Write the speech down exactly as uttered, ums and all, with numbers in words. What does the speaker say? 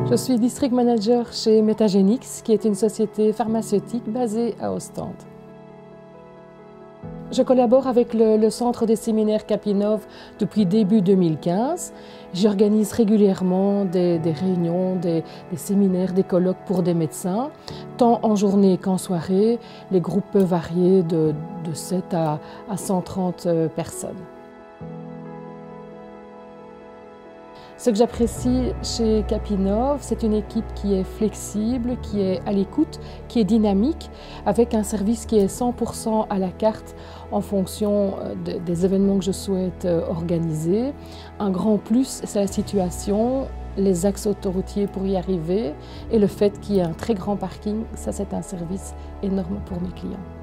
Je suis district manager chez Metagenix, qui est une société pharmaceutique basée à Ostende. Je collabore avec le, le Centre des séminaires Capinov depuis début deux mille quinze. J'organise régulièrement des, des réunions, des, des séminaires, des colloques pour des médecins, tant en journée qu'en soirée. Les groupes peuvent varier de, de sept à cent trente personnes. Ce que j'apprécie chez Capinov, c'est une équipe qui est flexible, qui est à l'écoute, qui est dynamique, avec un service qui est cent pour cent à la carte en fonction de, des événements que je souhaite organiser. Un grand plus, c'est la situation, les axes autoroutiers pour y arriver et le fait qu'il y ait un très grand parking. Ça, c'est un service énorme pour mes clients.